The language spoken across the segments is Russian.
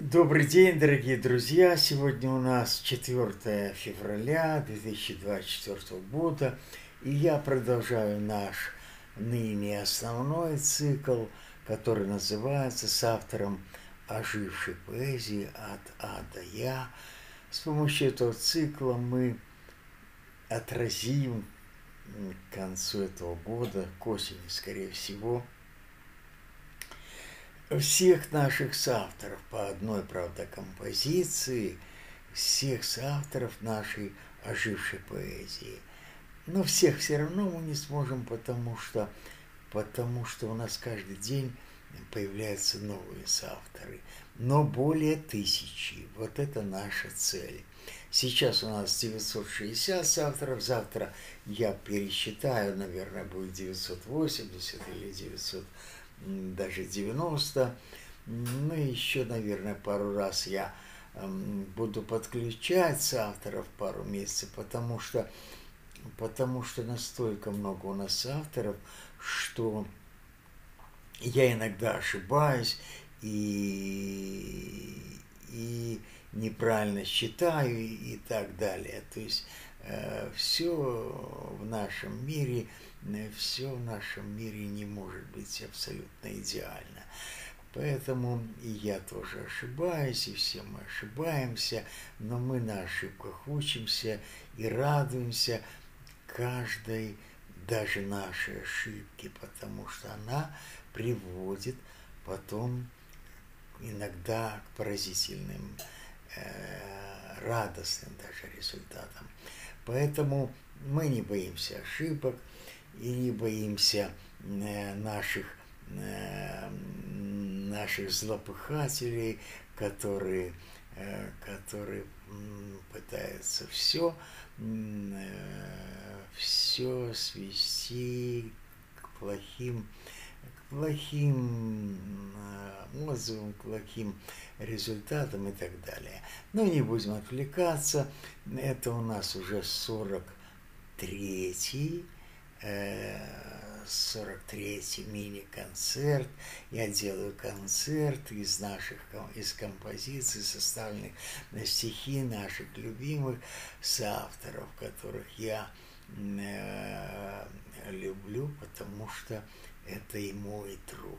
Добрый день, дорогие друзья! Сегодня у нас 4 февраля 2024 года, и я продолжаю наш ныне основной цикл, который называется «С автором ожившей поэзии от А до Я». С помощью этого цикла мы отразим к концу этого года, к осени, скорее всего, всех наших соавторов по одной, правда, композиции, всех соавторов нашей ожившей поэзии. Но всех все равно мы не сможем, потому что у нас каждый день появляются новые соавторы. Но более 1000. Вот это наша цель. Сейчас у нас 960 соавторов. Завтра я пересчитаю, наверное, будет 980 или 900, даже 90. Ну и еще, наверное, пару раз я буду подключать соавторов пару месяцев, потому что настолько много у нас авторов, что я иногда ошибаюсь и неправильно считаю и так далее. То есть все в нашем мире не может быть абсолютно идеально. Поэтому и я тоже ошибаюсь, и все мы ошибаемся, но мы на ошибках учимся и радуемся каждой, даже нашей ошибки, потому что она приводит потом иногда к поразительным, радостным даже результатам. Поэтому мы не боимся ошибок и не боимся наших злопыхателей, которые пытаются все свести к плохим отзывам, к плохим результатам и так далее. Но не будем отвлекаться. Это у нас уже 43-й мини-концерт. Я делаю концерт из композиций, составленных на стихи наших любимых соавторов, которых я люблю, потому что это и мой труд.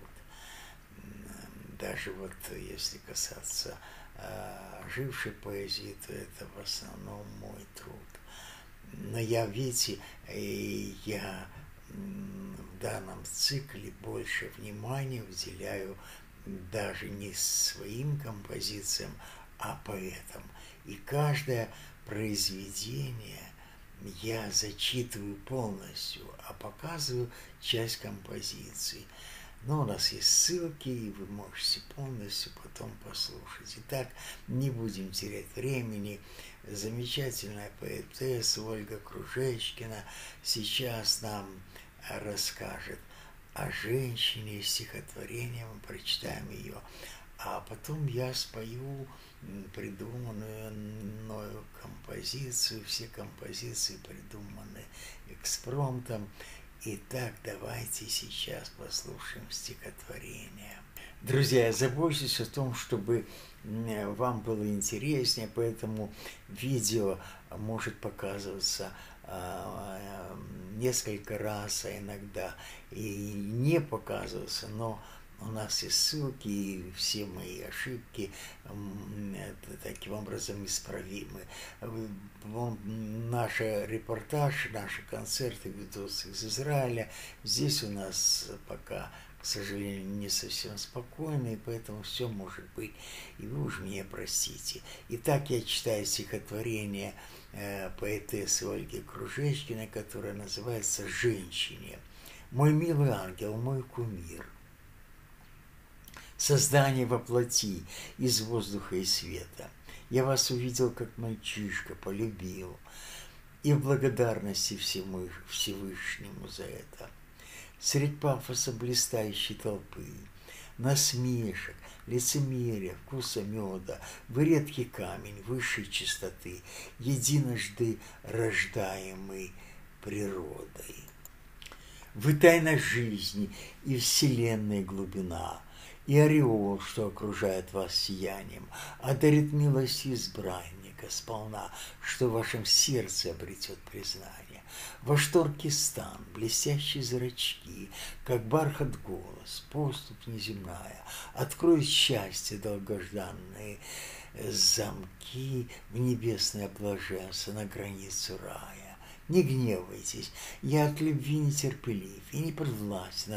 Даже вот если касаться ожившей поэзии, то это в основном мой труд. Но видите, я в данном цикле больше внимания уделяю даже не своим композициям, а поэтам. И каждое произведение я зачитываю полностью, а показываю часть композиции. Но у нас есть ссылки, и вы можете полностью потом послушать. Итак, не будем терять времени. Замечательная поэтесса Ольга Кружечкина сейчас нам расскажет о женщине, стихотворение, мы прочитаем ее. А потом я спою придуманную мною композицию. Все композиции придуманы экспромтом. Итак, давайте сейчас послушаем стихотворение. Друзья, заботьтесь о том, чтобы вам было интереснее, поэтому видео может показываться несколько раз, а иногда и не показываться, но у нас есть ссылки, и все мои ошибки таким образом исправимы. Наш репортаж, наши концерты ведутся из Израиля. Здесь у нас пока, к сожалению, не совсем спокойно, и поэтому все может быть, и вы уж меня простите. Итак, я читаю стихотворение поэтессы Ольги Кружечкиной, которое называется «Женщине». «Мой милый ангел, мой кумир, создание во плоти из воздуха и света. Я вас увидел, как мальчишка, полюбил, и в благодарности Всевышнему за это. Средь пафоса блистающей толпы, насмешек, лицемерия, вкуса меда, вы редкий камень высшей чистоты, единожды рождаемый природой. Вы тайна жизни и вселенной глубина, и ореол, что окружает вас сиянием, одарит милостью избранника сполна, что в вашем сердце обретет признание. Ваш тонкий стан, блестящие зрачки, как бархат голос, поступь неземная, откроет счастье долгожданные замки в небесное блаженство на границу рая. Не гневайтесь, я от любви нетерпелив и не подвластен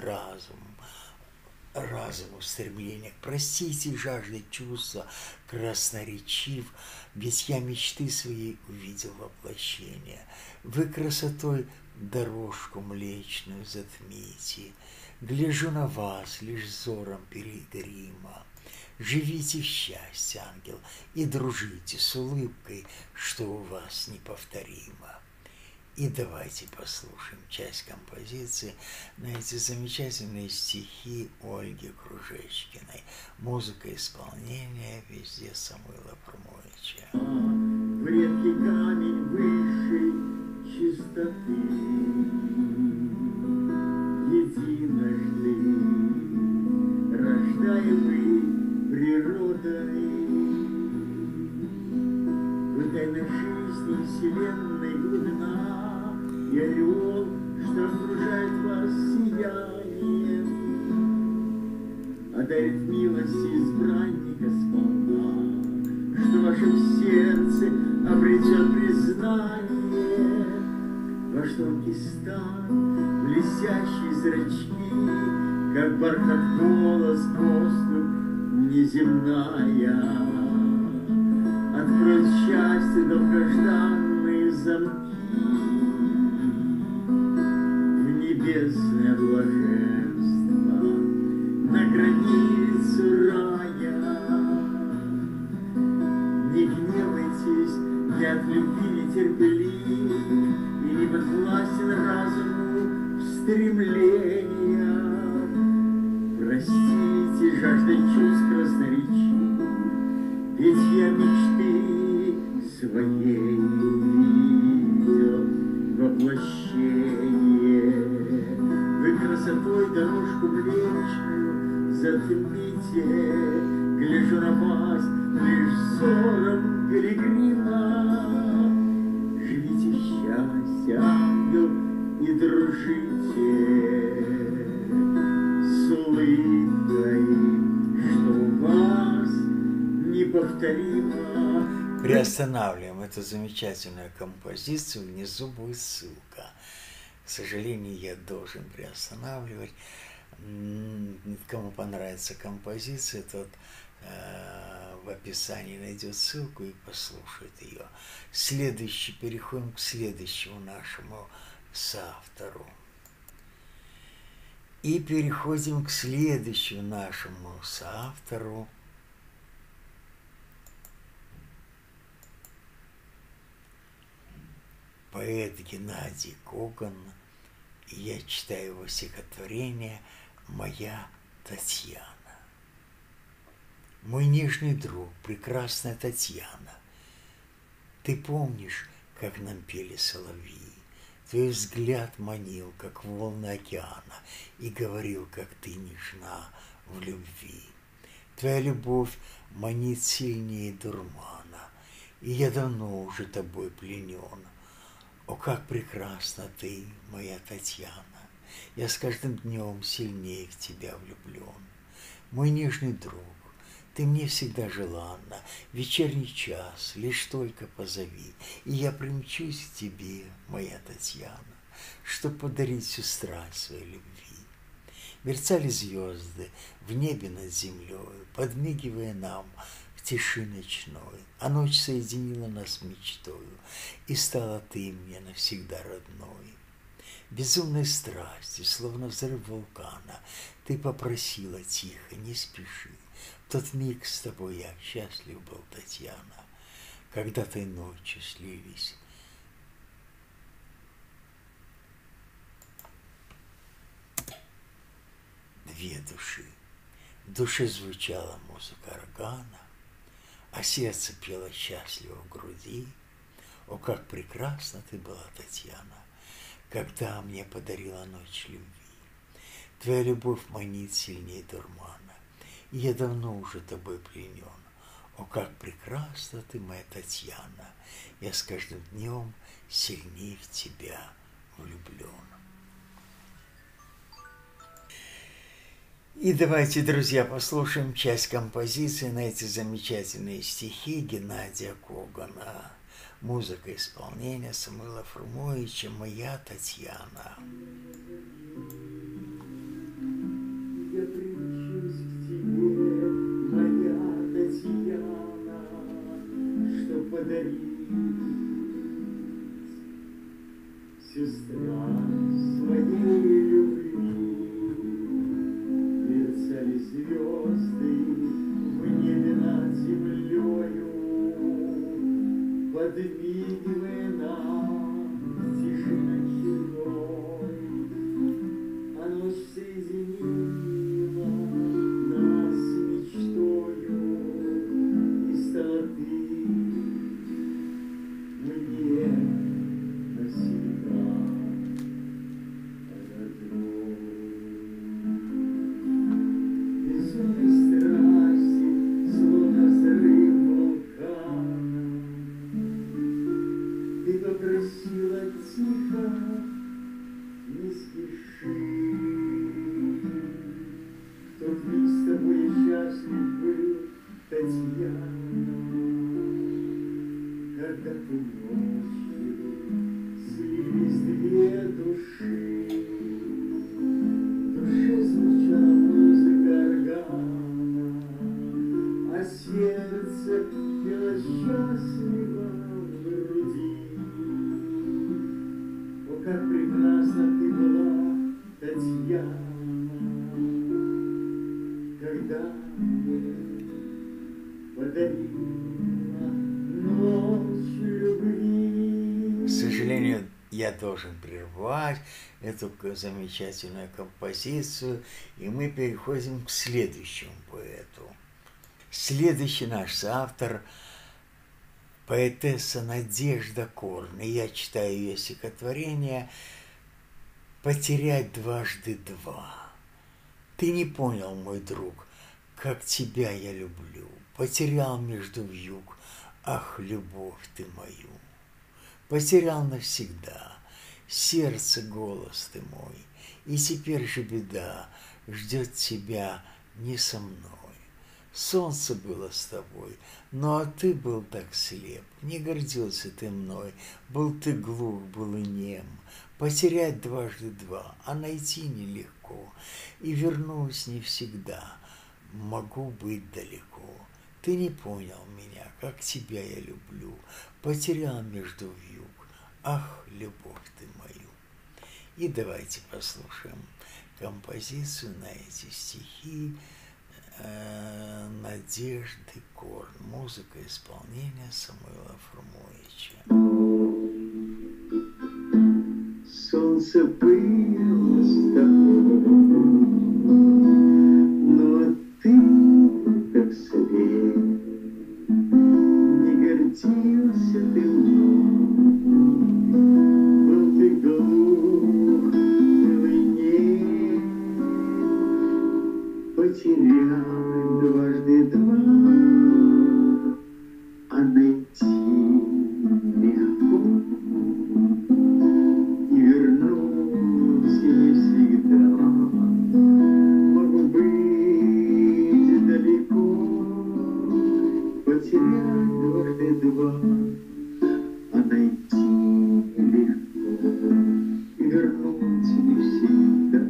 разуму стремления. Простите жажды чувства красноречив, ведь я мечты своей увидел воплощение. Вы красотой дорожку млечную затмите, гляжу на вас лишь взором пилигрима. Живите в счастье, ангел, и дружите с улыбкой, что у вас неповторимо. И давайте послушаем часть композиции на эти замечательные стихи Ольги Кружечкиной. Музыка исполнения везде Самуила Фрумовича. В редкий камень высшей чистоты единожды рождаемый природой в тайной жизни вселенной глубина и ореол, что окружает вас сиянием, одарит милость избранника сполна, что в вашем сердце обретет признание. Ваш тонкий стан, блестящие зрачки, как бархат голос, поступь неземная, откроет счастье долгожданные замки в небесное блаженство на границу рая. Не гневайтесь, я от любви нетерпелив и не подвластен разуму стремления. Простите, жажда чувств красноречив, ведь я мечты своей увидел воплощение. Вы красотой дорожку млечную затмите, гляжу на вас лишь взором пилигрима. Живите в счастье, ангел, и дружите с улыбкой, что у вас неповторимо. Приостанавливаем эту замечательную композицию. Внизу будет ссылка. К сожалению, я должен приостанавливать. Кому понравится композиция, тот в описании найдет ссылку и послушает ее. Переходим к следующему нашему соавтору. И переходим к следующему нашему соавтору. Поэт Геннадий Коган. И я читаю его стихотворение «Моя Татьяна». Мой нежный друг, прекрасная Татьяна, ты помнишь, как нам пели соловьи? Твой взгляд манил, как волны океана, и говорил, как ты нежна в любви. Твоя любовь манит сильнее дурмана, и я давно уже тобой пленен. О, как прекрасна ты, моя Татьяна! Я с каждым днем сильнее в тебя влюблен. Мой нежный друг, ты мне всегда желанна, вечерний час лишь только позови, и я примчусь к тебе, моя Татьяна, чтоб подарить всю страсть своей любви. Мерцали звезды в небе над землей, подмигивая нам в тиши ночной, а ночь соединила нас мечтою, и стала ты мне навсегда родной. Безумной страстью, словно взрыв вулкана, ты попросила тихо, не спеши. В тот миг с тобой я счастлив был, Татьяна, когда той ночью слились две души. В душе звучала музыка органа, а сердце пело счастливо в груди. О, как прекрасна ты была, Татьяна, когда мне подарила ночь любви. Твоя любовь манит сильнее дурмана, и я давно уже тобой пленен. О, как прекрасна ты, моя Татьяна! Я с каждым днем сильнее в тебя влюблен. И давайте, друзья, послушаем часть композиции на эти замечательные стихи Геннадия Когана. Музыка исполнения Самуила Фрумовича «Моя Татьяна». Я примчусь к тебе, моя Татьяна, что подарить всю страсть своей любви. Мерцали звезды в небе над землею, подмигивая нам в тишине ночной, а ночь соединила нас с мечтою, и стала ты мне навсегда родной. Безумной страсти, словно взрыв вулкана, ты попросила тихо, не спеши. В тот миг с тобой я счастлив был, Татьяна, когда ты ночью слились две души. В душе звучала музыка органа, а сердце пело счастливо в груди. О, как прекрасна ты была, Татьяна, когда мне подарила ночь любви. К сожалению, я должен прервать эту замечательную композицию, и мы переходим к следующему поэту. Следующий наш автор – поэтесса Надежда Корн. И я читаю ее стихотворение «Потерять дважды два». Ты не понял, мой друг, как тебя я люблю. Потерял между вьюг, ах, любовь ты мою. Потерял навсегда, сердце, голос ты мой. И теперь же беда ждет тебя не со мной. Солнце было с тобой, но ты был так слеп. Не гордился ты мной, был ты глух, был и нем. Потерять дважды два, а найти нелегко. И вернусь не всегда, могу быть далеко. Ты не понял меня, как тебя я люблю. Потерял между вьюг, ах, любовь ты мою. И давайте послушаем композицию на эти стихи Надежды Корн. Музыка исполнения Самуила Фрумовича. Солнце было с тобой, но ты как свет, не гордился ты мной, был ты глух, был и нем, потерял дважды два, а найти легко. И вернусь не всегда, могу быть далеко. Потерять дважды два, а найти легко. И вернусь не всегда,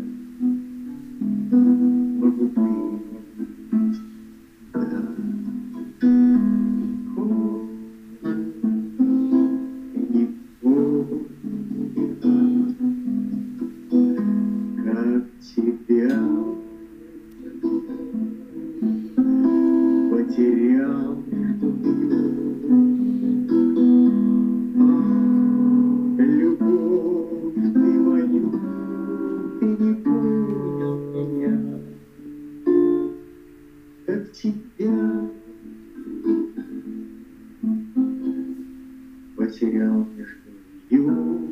могу быть далеко. Потерял между любовь ты мою, ты не понял меня, как тебя потерял между вьюг.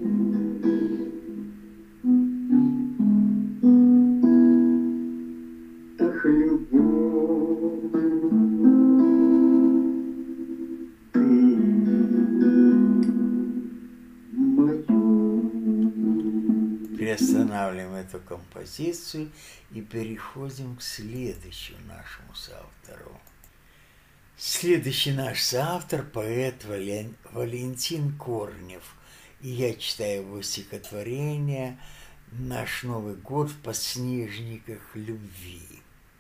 Ах, любовь Приостанавливаем эту композицию и переходим к следующему нашему соавтору. Следующий наш соавтор – поэт Валентин Корнев. И я читаю его стихотворение «Наш Новый год в подснежниках любви».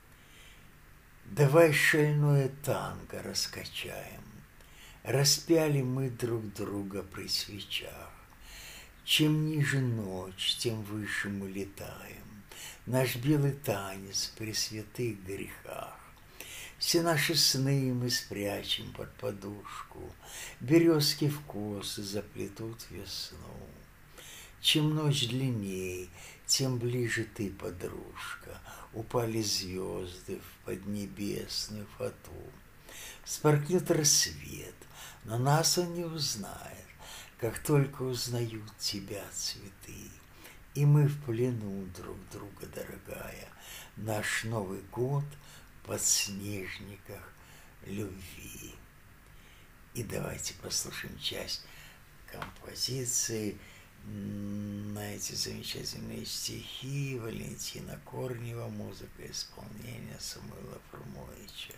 Давай шальное танго раскачаем, распяли мы друг друга при свечах. Чем ниже ночь, тем выше мы летаем. Наш белый танец при святых грехах. Все наши сны мы спрячем под подушку, березки в косы заплетут весну. Чем ночь длинней, тем ближе ты, подружка. Упали звезды в поднебесную фату. Вспорхнет рассвет, но нас он не узнает, как только узнают тебя цветы. И мы в плену друг друга, дорогая, наш Новый год в подснежниках любви. И давайте послушаем часть композиции на эти замечательные стихи Валентина Корнева, музыка и исполнение Самуила Фрумовича.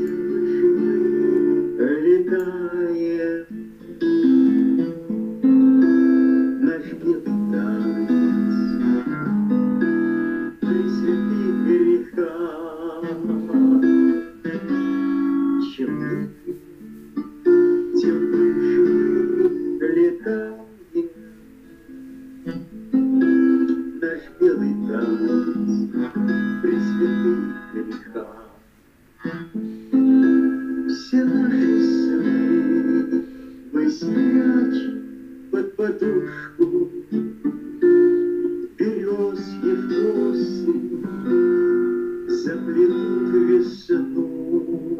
Летает наш белый танец при святых грехах. Чем выше, тем выше летает наш белый танец при святых грехах. Все наши сны мы спрячем под подушку, березки в косы заплетут весну.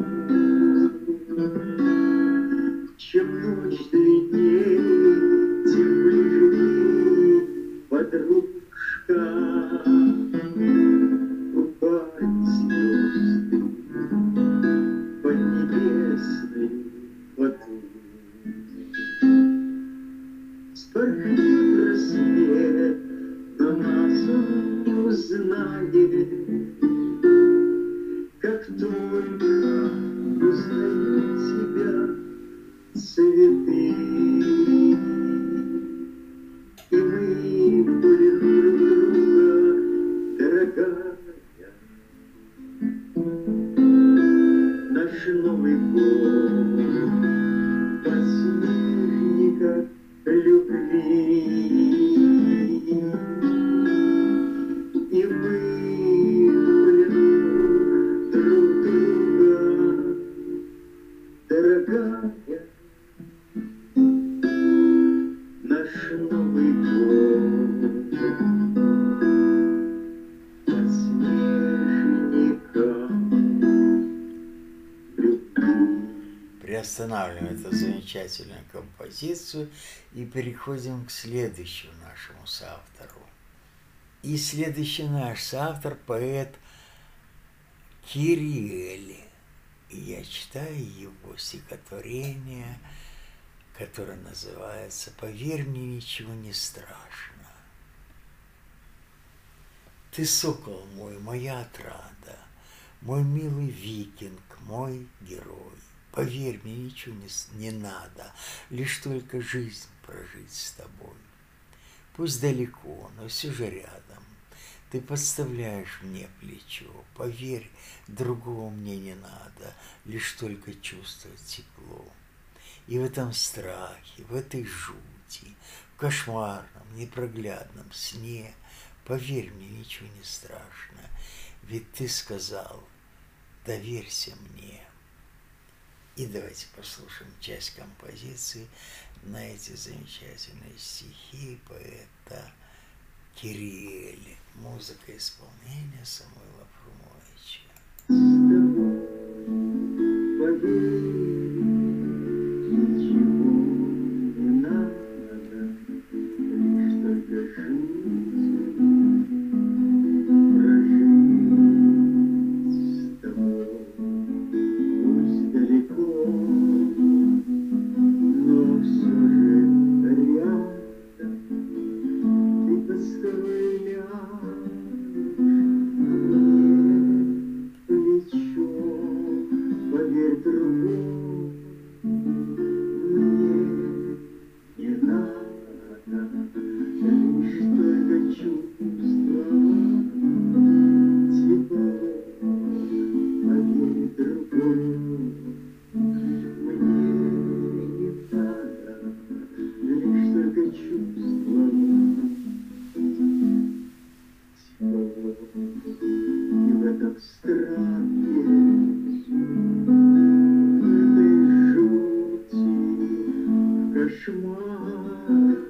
Чем ночь длиннее, тем ближе ты, подружка. Упали звезды под небесной фату. Вспорхнет рассвет, но нас он не узнает, как только узнают тебя цветы. И мы в плену друг друга, дорогая, наш Новый год в подснежниках любви. И мы в плену друг друга, дорогая, наш Новый год в подснежниках любви. Приостанавливаем эту замечательную композицию и переходим к следующему нашему соавтору. И следующий наш соавтор – поэт Кириэль. И я читаю его стихотворение, которое называется «Поверь мне, ничего не страшно». Ты сокол мой, моя отрада, мой милый викинг, мой герой. Поверь мне, ничего не надо, лишь только жизнь прожить с тобой. Пусть далеко, но все же рядом. Ты подставляешь мне плечо. Поверь, другого мне не надо, лишь только чувствовать тепло. И в этом страхе, в этой жути, в кошмарном, непроглядном сне, поверь мне, ничего не страшно, ведь ты сказал, доверься мне. И давайте послушаем часть композиции на эти замечательные стихи поэта Кириэля. Музыка и исполнение Самуила Фрумовича. Story. другого мне не надо, лишь только чувство тепло. Поверь другому мне не надо, лишь только чувство тепло. И в этом страхе, в этой жути, в кошмар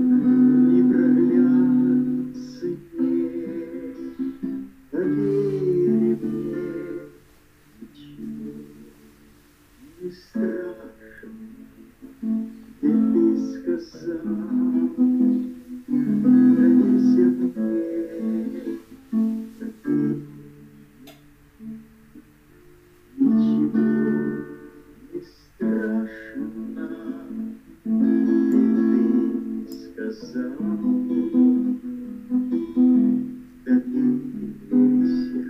непроглядной цене, поверь мне, ничего не страшно, ведь ты сказал, доверься мне, поверь. Ничего не страшно, ведь ты сказал, доверься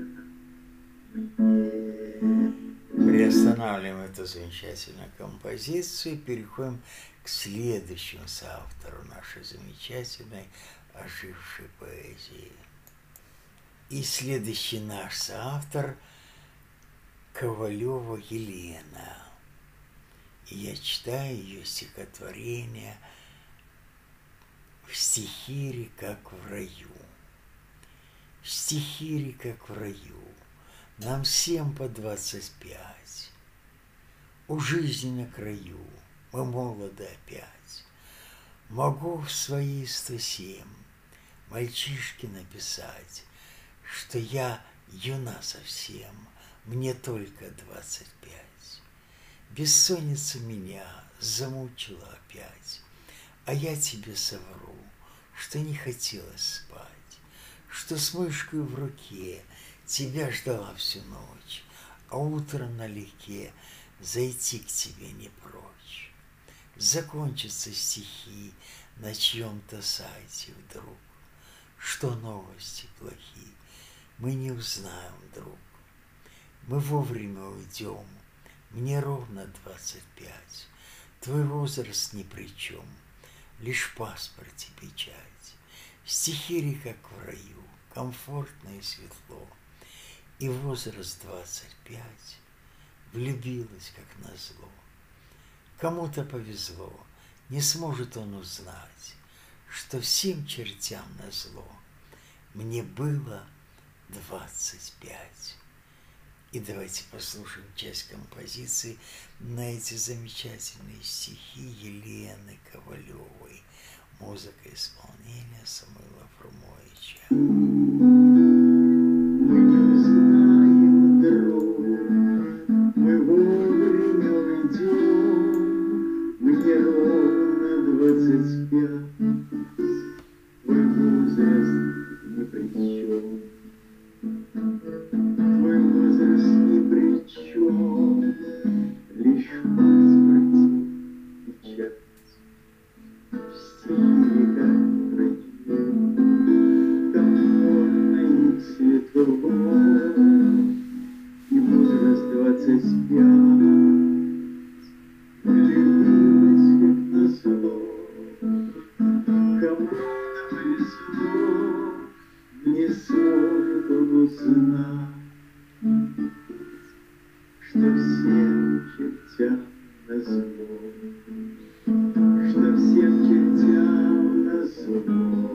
мне. Приостанавливаем эту замечательную композицию и переходим к следующему соавтору нашей замечательной ожившей поэзии. И следующий наш соавтор Ковалева Елена. И я читаю ее стихотворение «В стихире, как в раю». В стихире, как в раю, нам всем по 25. У жизни на краю, мы молоды опять. Могу в свои 107 мальчишке написать, что я юна совсем, мне только 25. Бессонница меня замучила опять, а я тебе совру, что не хотелось спать, что с мышкой в руке тебя ждала всю ночь, а утром налегке зайти к тебе не прочь. Закончатся стихи на чьем-то сайте вдруг, что новости плохи, мы не узнаем, друг. Мы вовремя уйдем, мне ровно 25. Твой возраст ни при чем, лишь паспорт и печать. В стихире, как в раю, комфортно и светло. И возраст 25, влюбилась, как назло. Кому-то повезло, не сможет он узнать, что всем чертям назло мне было 25. И давайте послушаем часть композиции на эти замечательные стихи Елены Ковалевой. Музыка и исполнение Самуила Фрумовича. Мы не знаем дорог, мы вовремя уйдем, мне ровно 25, твой возраст ни при чем. Твой возраст ни при чем, лишь в паспорте печать. В стихире, как в раю, комфортно и светло, и возраст 25, влюбилась, как назло. Кому-то повезло, не сможет он узнать, что всем чертям назло, что всем чертям назло.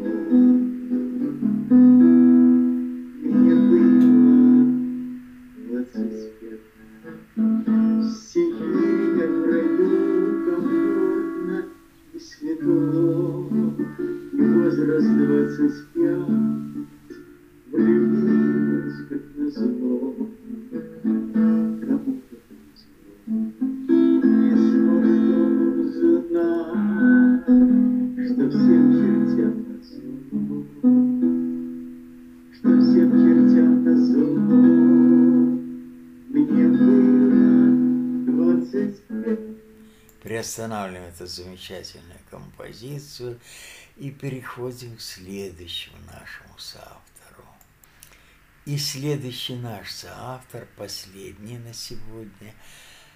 Мне было 25. В стихире, как в раю, комфортно и светло, и возраст 25. Влюбилась, как назло, кому-то повезло, не сможет он узнать, что всем чертям назло, что всем чертям назло, мне было 25. Приостанавливаем эту замечательную композицию и переходим к следующему нашему соавтору. И следующий наш соавтор, последний на сегодня,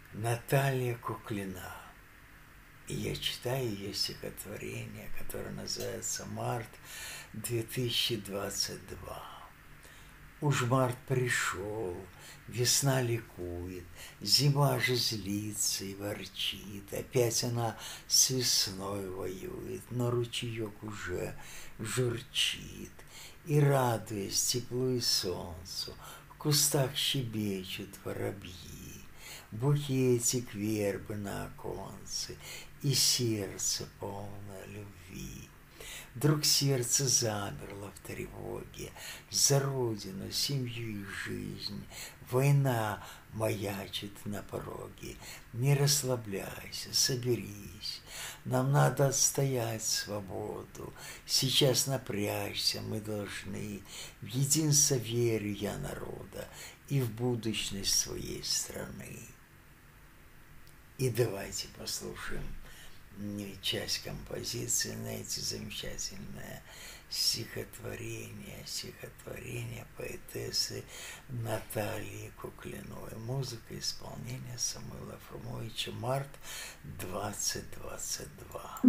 Наталья Куклина. И я читаю ее стихотворение, которое называется «Март 2022». Уж март пришел, весна ликует, зима же злится и ворчит. Опять она с весной воюет, но ручеек уже журчит. И, радуясь теплу и солнцу, в кустах щебечут воробьи. Букетик вербы на оконце, и сердце полное любви. Вдруг сердце замерло в тревоге за родину, семью и жизнь. Война маячит на пороге. Не расслабляйся, соберись. Нам надо отстоять свободу. Сейчас напрячься мы должны. В единство верю я народа и в будущность своей страны. И давайте послушаем часть композиции на эти замечательное стихотворение поэтессы Натальи Куклиной. Музыка исполнения Самуила Фрумовича. Март 2022.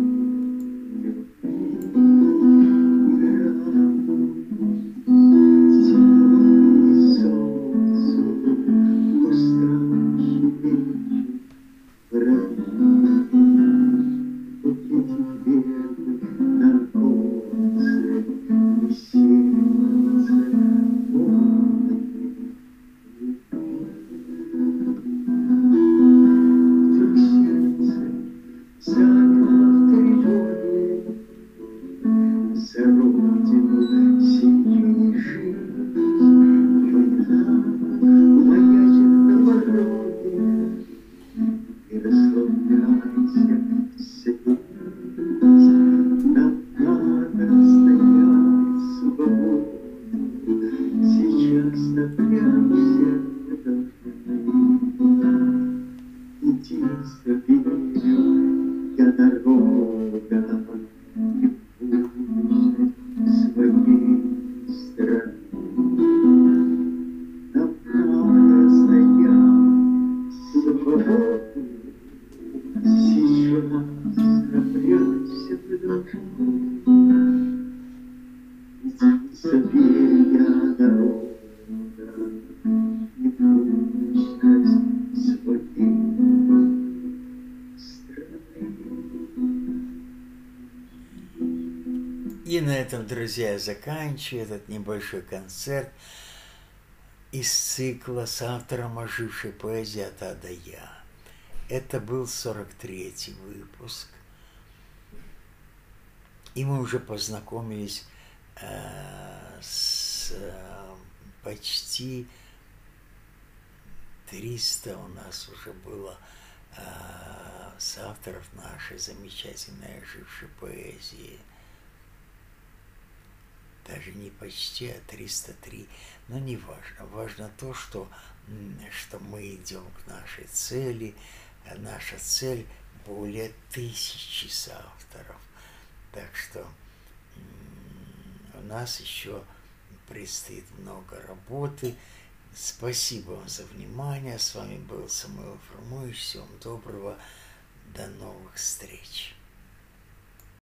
И на этом, друзья, я заканчиваю этот небольшой концерт из цикла с автором ожившей поэзии от А до Я. Это был 43-й выпуск. И мы уже познакомились с почти 300 у нас уже было с авторов нашей замечательной ожившей поэзии. Даже не почти, а 303. Но не важно. Важно то, что мы идем к нашей цели. Наша цель более 1000 соавторов. Так что у нас еще предстоит много работы. Спасибо вам за внимание. С вами был Самуил Фрумович. Всего вам доброго. До новых встреч.